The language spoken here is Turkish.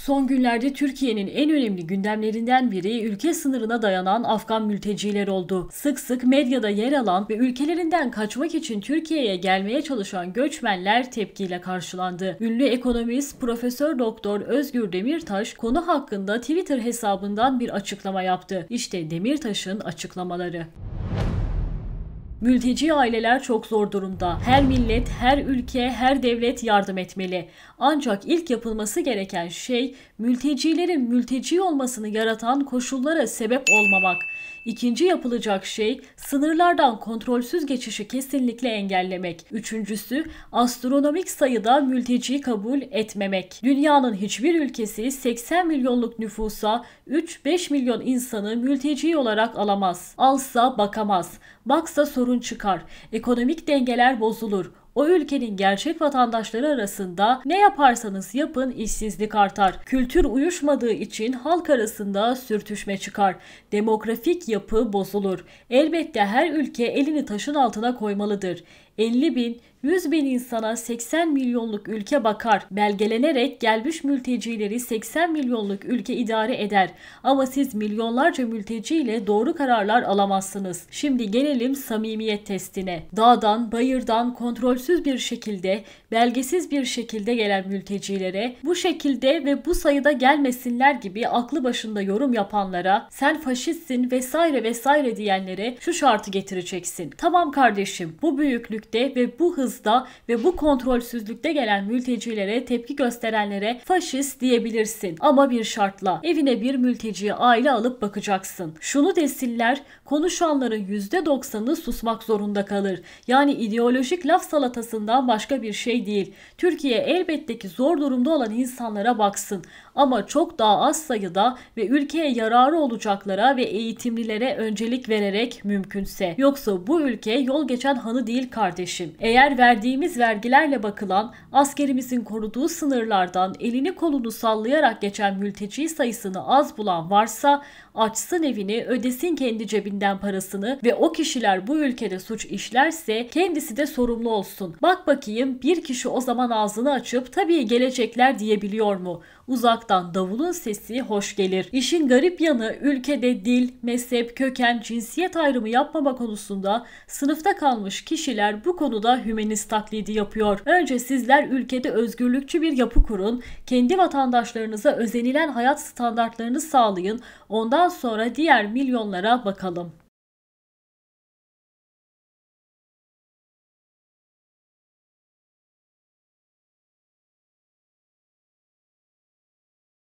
Son günlerde Türkiye'nin en önemli gündemlerinden biri ülke sınırına dayanan Afgan mülteciler oldu. Sık sık medyada yer alan ve ülkelerinden kaçmak için Türkiye'ye gelmeye çalışan göçmenler tepkiyle karşılandı. Ünlü ekonomist Profesör Doktor Özgür Demirtaş konu hakkında Twitter hesabından bir açıklama yaptı. İşte Demirtaş'ın açıklamaları. Mülteci aileler çok zor durumda. Her millet, her ülke, her devlet yardım etmeli. Ancak ilk yapılması gereken şey mültecilerin mülteci olmasını yaratan koşullara sebep olmamak. İkinci yapılacak şey sınırlardan kontrolsüz geçişi kesinlikle engellemek. Üçüncüsü astronomik sayıda mülteci kabul etmemek. Dünyanın hiçbir ülkesi 80 milyonluk nüfusa 3-5 milyon insanı mülteci olarak alamaz. Alsa bakamaz. Baksa sorun çıkar. Ekonomik dengeler bozulur. O ülkenin gerçek vatandaşları arasında ne yaparsanız yapın işsizlik artar. Kültür uyuşmadığı için halk arasında sürtüşme çıkar. Demografik yapı bozulur. Elbette her ülke elini taşın altına koymalıdır. 50 bin, 100 bin insana 80 milyonluk ülke bakar. Belgelenerek gelmiş mültecileri 80 milyonluk ülke idare eder. Ama siz milyonlarca mülteciyle doğru kararlar alamazsınız. Şimdi gelelim samimiyet testine. Dağdan, bayırdan kontrolsüz bir şekilde, belgesiz bir şekilde gelen mültecilere, bu şekilde ve bu sayıda gelmesinler gibi aklı başında yorum yapanlara, sen faşistsin vesaire vesaire diyenlere şu şartı getireceksin. Tamam kardeşim, bu büyüklükte ve bu hızda ve bu kontrolsüzlükte gelen mültecilere tepki gösterenlere faşist diyebilirsin. Ama bir şartla, evine bir mülteci aile alıp bakacaksın. Şunu desinler, konuşanların %90'ı susmak zorunda kalır. Yani ideolojik laf salatasından başka bir şey değil. Türkiye elbette ki zor durumda olan insanlara baksın. Ama çok daha az sayıda ve ülkeye yararı olacaklara ve eğitimlilere öncelik vererek mümkünse. Yoksa bu ülke yol geçen hanı değil kardeşim. Eğer verdiğimiz vergilerle bakılan, askerimizin koruduğu sınırlardan elini kolunu sallayarak geçen mülteci sayısını az bulan varsa açsın evini, ödesin kendi cebinden parasını ve o kişiler bu ülkede suç işlerse kendisi de sorumlu olsun. Bak bakayım bir kişi o zaman ağzını açıp tabii gelecekler diyebiliyor mu? Uzaktan davulun sesi hoş gelir. İşin garip yanı ülkede dil, mezhep, köken, cinsiyet ayrımı yapmama konusunda sınıfta kalmış kişiler bu konuda hümanist taklidi yapıyor. Önce sizler ülkede özgürlükçü bir yapı kurun, kendi vatandaşlarınıza özenilen hayat standartlarını sağlayın, ondan sonra diğer milyonlara bakalım.